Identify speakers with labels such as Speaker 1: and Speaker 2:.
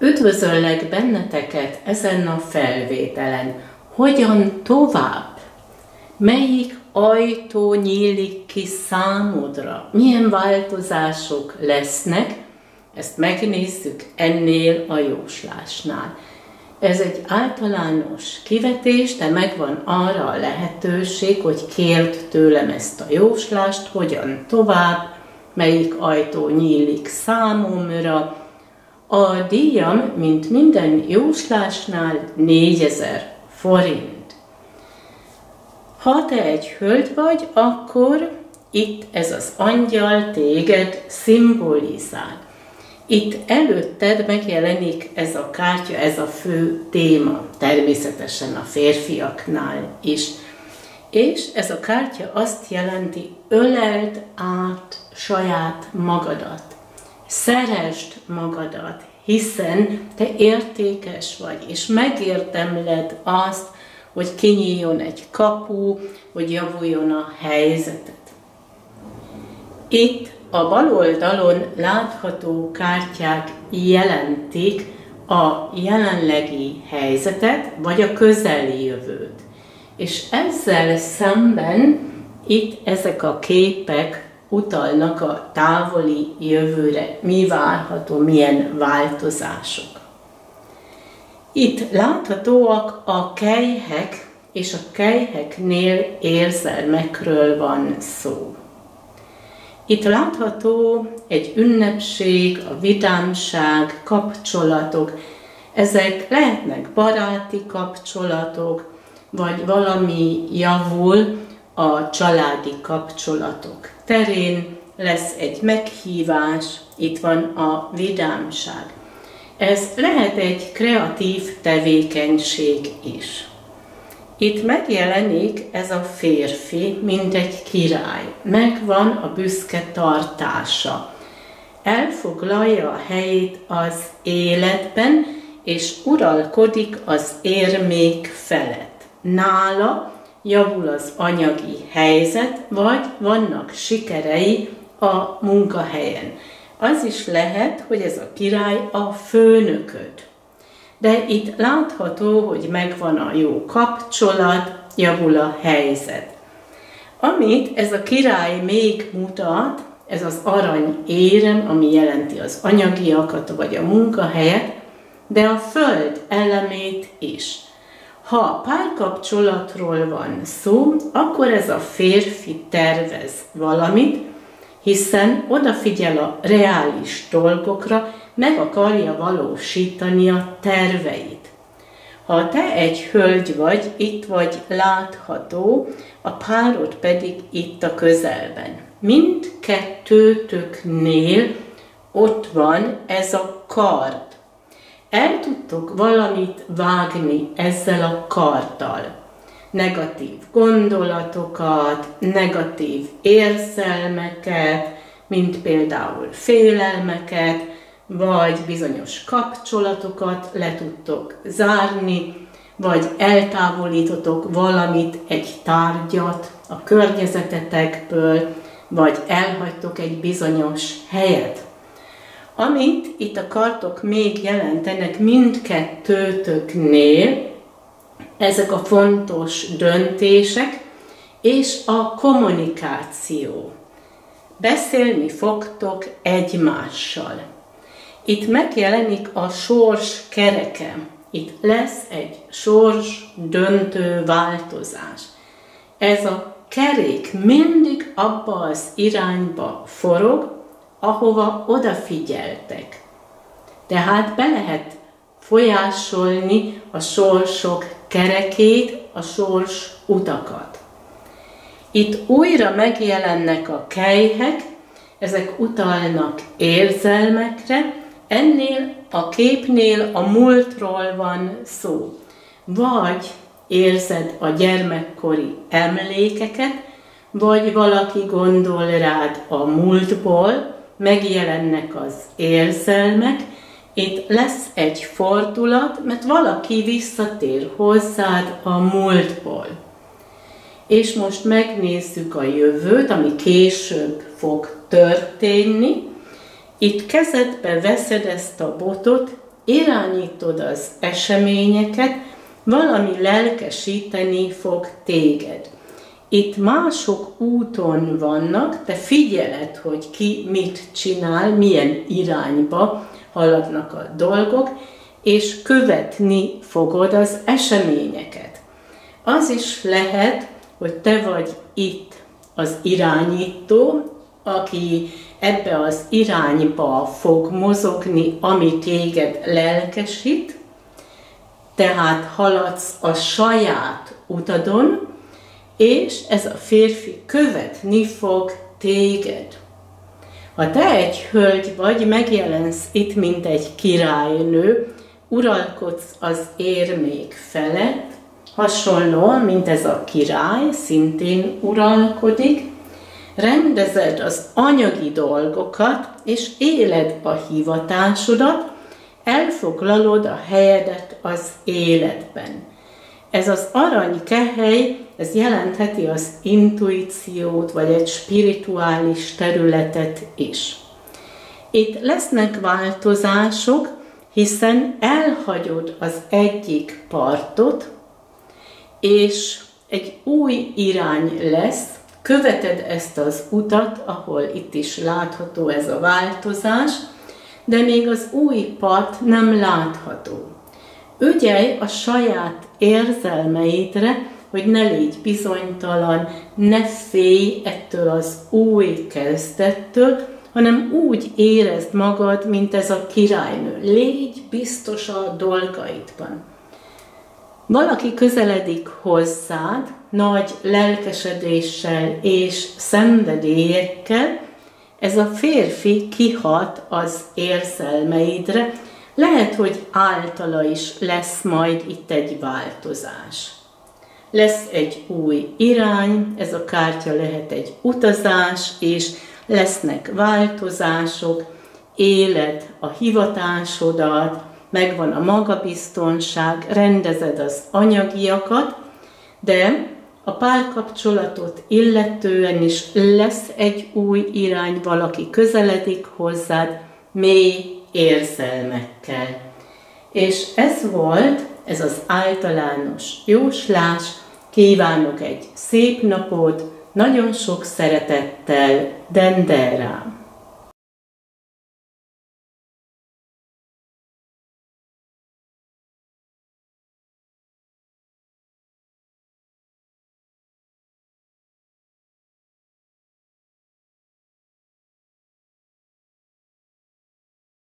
Speaker 1: Üdvözöllek benneteket ezen a felvételen. Hogyan tovább? Melyik ajtó nyílik ki számodra? Milyen változások lesznek? Ezt megnézzük ennél a jóslásnál. Ez egy általános kivetés, de megvan arra a lehetőség, hogy kérd tőlem ezt a jóslást, hogyan tovább, melyik ajtó nyílik számomra. A díjam, mint minden jóslásnál, 4000 forint. Ha te egy hölgy vagy, akkor itt ez az angyal téged szimbolizál. Itt előtted megjelenik ez a kártya, ez a fő téma, természetesen a férfiaknál is. És ez a kártya azt jelenti, öleld át saját magadat. Szeresd magadat, hiszen te értékes vagy, és megérdemled azt, hogy kinyíljon egy kapu, hogy javuljon a helyzeted. Itt a bal oldalon látható kártyák jelentik a jelenlegi helyzetet, vagy a közeli jövőt. És ezzel szemben itt ezek a képek utalnak a távoli jövőre, mi várható, milyen változások. Itt láthatóak a kelyhek, és a kelyheknél érzelmekről van szó. Itt látható egy ünnepség, a vidámság, kapcsolatok. Ezek lehetnek baráti kapcsolatok, vagy valami javul a családi kapcsolatok terén, lesz egy meghívás, itt van a vidámság. Ez lehet egy kreatív tevékenység is. Itt megjelenik ez a férfi, mint egy király. Megvan a büszke tartása. Elfoglalja a helyét az életben, és uralkodik az érmék felett. Nála javul az anyagi helyzet, vagy vannak sikerei a munkahelyen. Az is lehet, hogy ez a király a főnököd. De itt látható, hogy megvan a jó kapcsolat, javul a helyzet. Amit ez a király még mutat, ez az arany érem, ami jelenti az anyagiakat, vagy a munkahelyet, de a föld elemét is. Ha párkapcsolatról van szó, akkor ez a férfi tervez valamit, hiszen odafigyel a reális dolgokra, meg akarja valósítani a terveit. Ha te egy hölgy vagy, itt vagy látható, a párod pedig itt a közelben. Mindkettőtöknél ott van ez a kard. El tudtok valamit vágni ezzel a karddal. Negatív gondolatokat, negatív érzelmeket, mint például félelmeket, vagy bizonyos kapcsolatokat le tudtok zárni, vagy eltávolítotok valamit, egy tárgyat a környezetetekből, vagy elhagytok egy bizonyos helyet. Amit itt a kardok még jelentenek mindkettőtöknél, ezek a fontos döntések és a kommunikáció. Beszélni fogtok egymással. Itt megjelenik a sors kereke. Itt lesz egy sors döntő változás. Ez a kerék mindig abba az irányba forog, ahova odafigyeltek. Tehát be lehet folyásolni a sorsok kerekét, a sors utakat. Itt újra megjelennek a kelyhek, ezek utalnak érzelmekre, ennél a képnél a múltról van szó. Vagy érzed a gyermekkori emlékeket, vagy valaki gondol rád a múltból, megjelennek az érzelmek, itt lesz egy fordulat, mert valaki visszatér hozzád a múltból. És most megnézzük a jövőt, ami később fog történni. Itt kezedbe veszed ezt a botot, irányítod az eseményeket, valami lelkesíteni fog téged. Itt mások úton vannak, te figyeled, hogy ki mit csinál, milyen irányba haladnak a dolgok, és követni fogod az eseményeket. Az is lehet, hogy te vagy itt az irányító, aki ebbe az irányba fog mozogni, ami téged lelkesít, tehát haladsz a saját utadon, és ez a férfi követni fog téged. Ha te egy hölgy vagy, megjelensz itt, mint egy királynő, uralkodsz az érmék felett, hasonlóan, mint ez a király, szintén uralkodik, rendezed az anyagi dolgokat, és éled a hivatásodat, elfoglalod a helyedet az életben. Ez az aranykehely, ez jelentheti az intuíciót, vagy egy spirituális területet is. Itt lesznek változások, hiszen elhagyod az egyik partot, és egy új irány lesz, követed ezt az utat, ahol itt is látható ez a változás, de még az új part nem látható. Ügyelj a saját érzelmeidre, hogy ne légy bizonytalan, ne félj ettől az új kezdettől, hanem úgy érezd magad, mint ez a királynő. Légy biztos a dolgaidban. Valaki közeledik hozzád, nagy lelkesedéssel és szenvedélyekkel, ez a férfi kihat az érzelmeidre, lehet, hogy általa is lesz majd itt egy változás. Lesz egy új irány, ez a kártya lehet egy utazás, és lesznek változások, éled a hivatásodat, megvan a magabiztonság, rendezed az anyagiakat, de a párkapcsolatot illetően is lesz egy új irány, valaki közeledik hozzád mély érzelmekkel. És ez volt, ez az általános jóslás. Kívánok egy szép napot, nagyon sok szeretettel, Dendera!